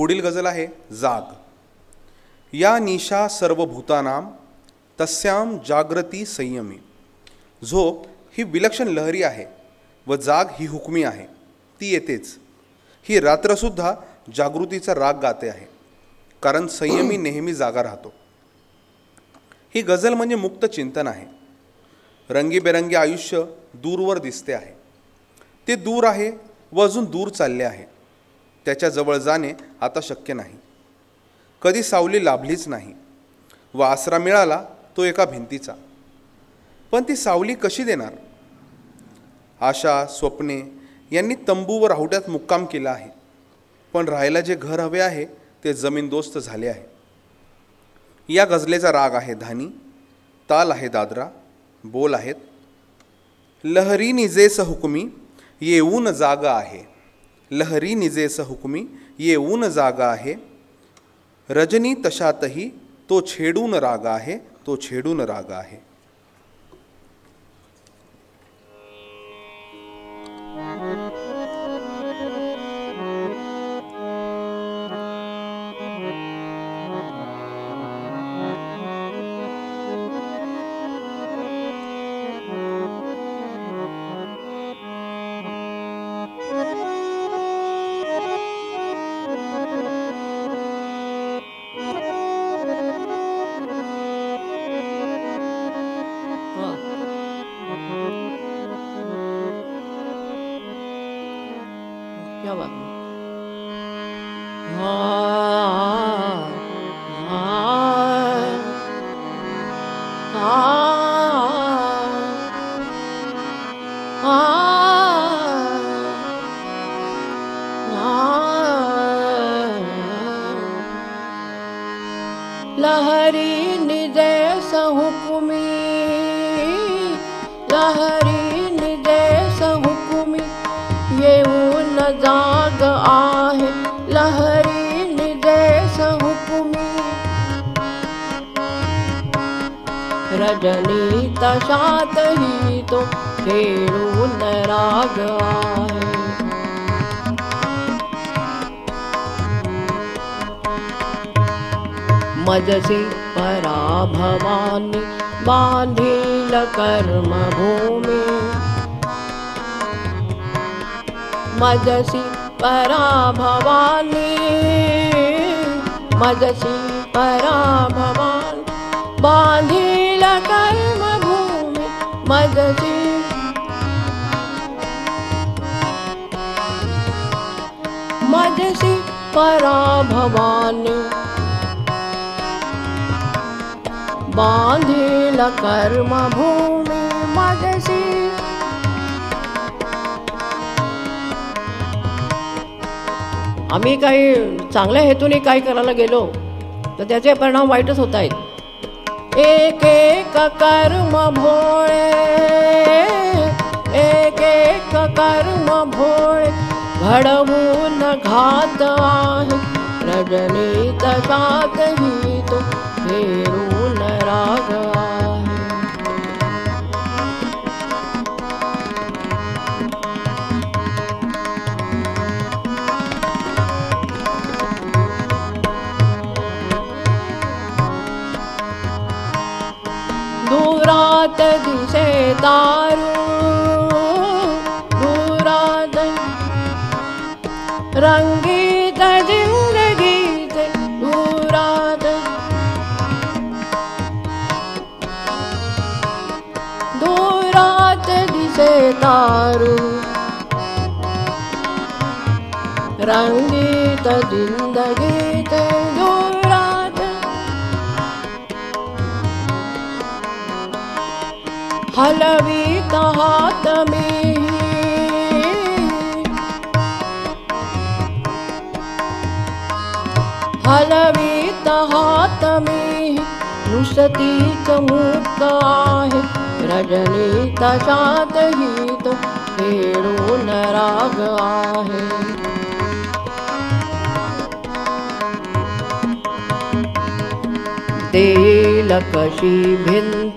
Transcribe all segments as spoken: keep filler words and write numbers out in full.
पुढील गझल आहे जाग. या निशा सर्वभूतानाम तस्याम जागृती संयमी. झोप ही विलक्षण लहरी आहे व जाग ही हुकमी आहे, ती येतेच. ही रात्रसुद्धा जागृतीचा राग गाते आहे, कारण संयमी नेहमी जागा राहतो. ही गझल म्हणजे मुक्त चिंतन आहे. रंगीबेरंगी आयुष्य दूरवर दिसते आहे, ते दूर आहे व अजून दूर चालले आहे. त्याच्याजवळ जाणे आता शक्य नाही. कधी सावली लाभलीच नाही व आसरा मिळाला तो एका भिंतीचा. पण ती सावली कशी देणार? आशा स्वप्ने यांनी तंबू व राहुट्यात मुक्काम केला आहे, पण राहायला जे घर हवे आहे ते जमीनदोस्त झाले आहे. या गझलेचा राग आहे धानी, ताल आहे दादरा, बोल आहेत लहरी निजेस हुकमी येऊन जागा आहे. लहरी निजेस हुकमी येऊन जागा आहे. रजनी तशातही तो छेडून राग आहे, तो छेडून राग आहे. क्या बात है. लहरी निदेश हुकुमी, लहरी निदेश हुकुमी येऊन जाग आहे. लहरी निदेश हुकुमी रजनी तशातही तो छेडून राग आहे. मजसी पराभवानी बांधील कर्मभूमी. मजसी पराभवानी, मजसी पराभवानी बांधील कर्मभूमी. मजसी मजसी पराभवानी बांधील कर्मभूमी. मजसी आम्ही काही चांगल्या हेतूने काय करायला गेलो तर त्याचे परिणाम वाईटच होत आहेत. एक एक कर्म भोळे, एक एक कर्म भोळे घडवून घात आहे. रजनी तशातही तो छेडून राग आहे. दूरात दिसे दारू, दूरात रंगीत जिंदगीत. दूरात दूरात दिसे दारू रंगीत जिंदगीत. दूरात हलवीत हात मी, हलवीत हात मी नुसतीच मूक आहे. रजनी तशातही तो छेडून राग आहे. देईल कशी भिंत,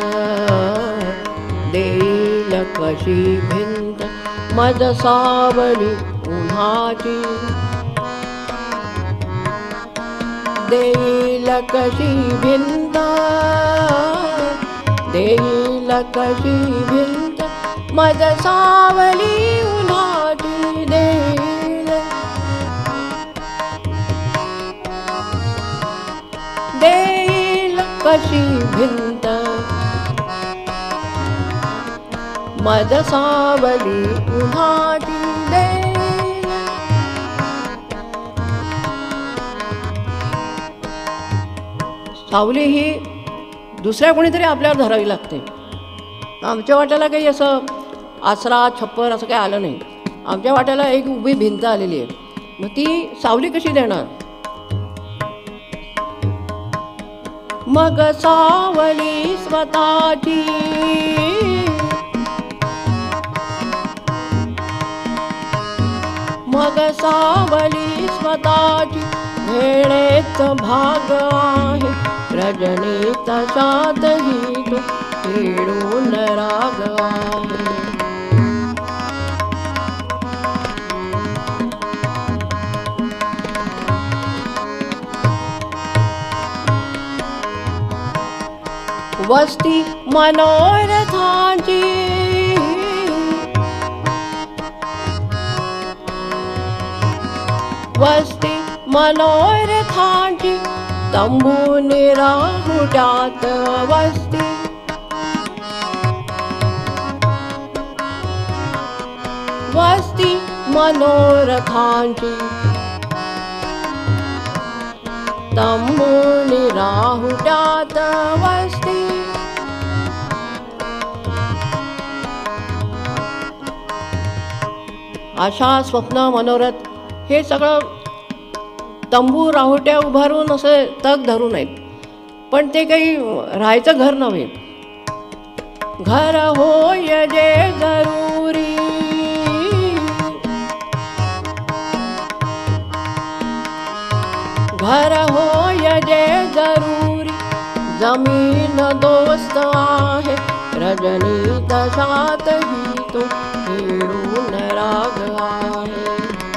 देईल कशी भिंत मज सावली उन्हाची. देईल कशी भिंत, देईल कशी भिंत, मज सावली उन्हाची देईल, देईल कशी भिंत, मज सावली उन्हाची देईल. सावली ही दुसऱ्या कोणीतरी आपल्यावर धरावी लागते. आमच्या वाट्याला काही असं आसरा छप्पर असं काही आलं नाही. आमच्या वाट्याला एक उभी भिंत आलेली आहे. मग ती सावली कशी देणार? मग सावली स्वतःची, मग सावली स्वतःची भेळेच भाग आहे. रजनीत शातही तो खेळून राग आहे. वस्ती मनोरथांची, वस्ती मनोरथांची तंबून राहुट्यात वस्ती, वस्ती मनोरथांची तंबून राहुट्यात वस्ती. आशा स्वप्न मनोरथ हे सगळं तंबू राहुट्या उभारून असे तग धरून आहेत. पण ते काही राहायचं घर नव्हे. घर होय जे जरुरी, घर होय जे जरुरी, जमीन दोस्त आहे. रजनीत शातही तो खेळून राग आहे.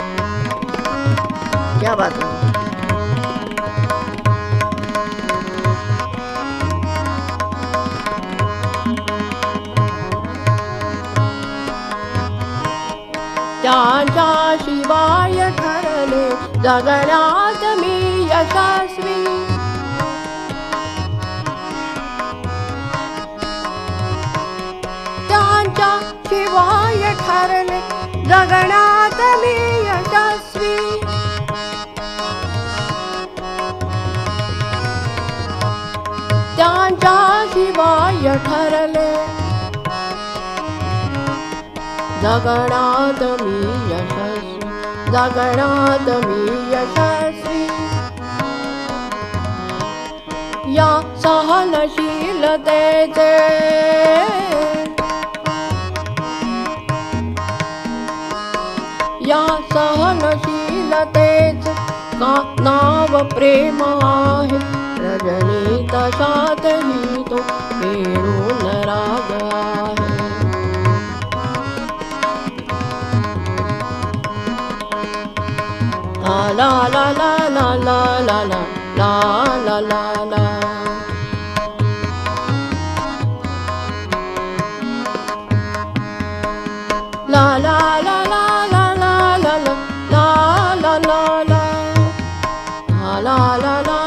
क्या बात है. त्याच्या शिवाय ठरले जगण्यात मी यशस्वी, त्यांच्या शिवाय ठरले जगण्यात मी यशस्वी. त्यांच्या शिवाय ठरले जगण्यात मी यशस्वी, जगण्यात मी यशस्वी. या सहनशीलतेचे, या सहनशीलतेचे का नाव प्रेम आहे. रजनीत शातही तो खेळून राग आहे. ला ला ला ला ला ला ला ला ला ला ला. La la la la la la la la la la la la la la la